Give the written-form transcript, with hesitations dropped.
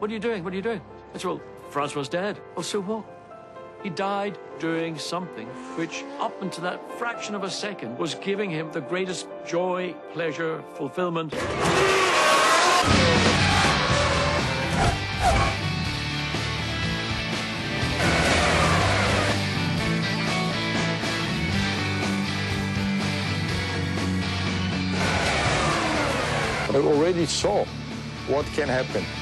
What are you doing? What are you doing? I said, well, Francois dead. Well, so what? He died doing something which, up until that fraction of a second, was giving him the greatest joy, pleasure, fulfillment. I already saw what can happen.